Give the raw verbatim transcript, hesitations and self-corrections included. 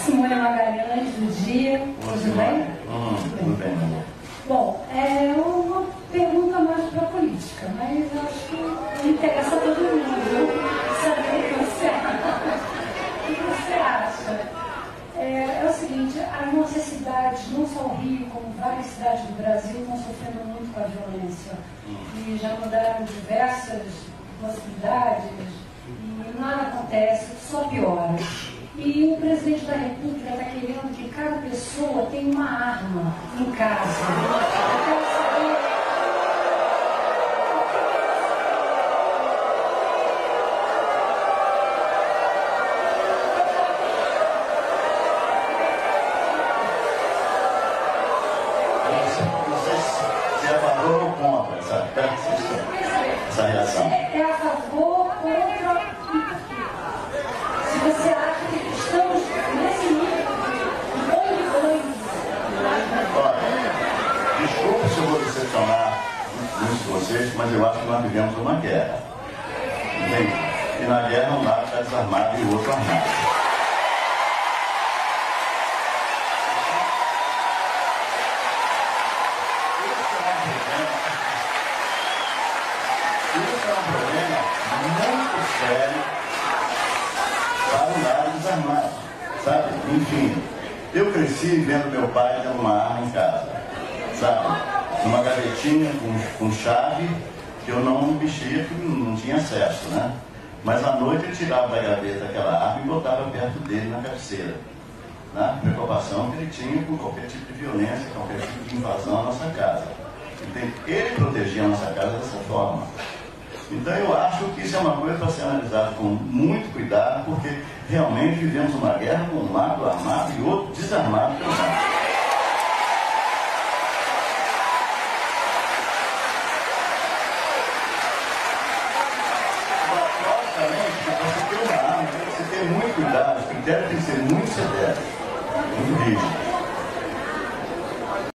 Simone Magalhães, do Dia. Tudo bem? Hum, tudo bem, meu amor. Bom, é uma pergunta mais para a política, mas eu acho que interessa a todo mundo saber o que você acha. O que você acha? É, é o seguinte, as nossas cidades, não só o Rio, como várias cidades do Brasil, estão sofrendo muito com a violência. E já mudaram diversas possibilidades e nada acontece, só piora. E o presidente da República está querendo que cada pessoa tenha uma arma em casa. Eu quero saber... Você é a favor ou contra essa, essa reação? É a favor, contra e por quê? Se você acha que estamos nesse nível de bom e ruim. Olha, desculpe se eu vou decepcionar muitos de vocês, mas eu acho que nós vivemos uma guerra. Entende? E na guerra um lado está desarmado e o outro armado. Isso é um problema muito sério para o lado desarmado, sabe? Enfim, eu cresci vendo meu pai tendo uma arma em casa, sabe? Numa gavetinha com, com chave que eu não mexia, porque não tinha acesso, né? Mas à noite eu tirava da gaveta aquela arma e botava perto dele na cabeceira, na preocupação que ele tinha com qualquer tipo de violência, qualquer tipo de invasão à nossa casa. Entende? Ele protegia a nossa casa dessa forma. Então eu acho que isso é uma coisa para ser analisada com muito cuidado, porque realmente vivemos uma guerra com um lado armado e outro desarmado pelo lado. Logicamente, você ter uma arma, você tem que ter muito cuidado, os critérios têm que ser muito severos, muito rígidos.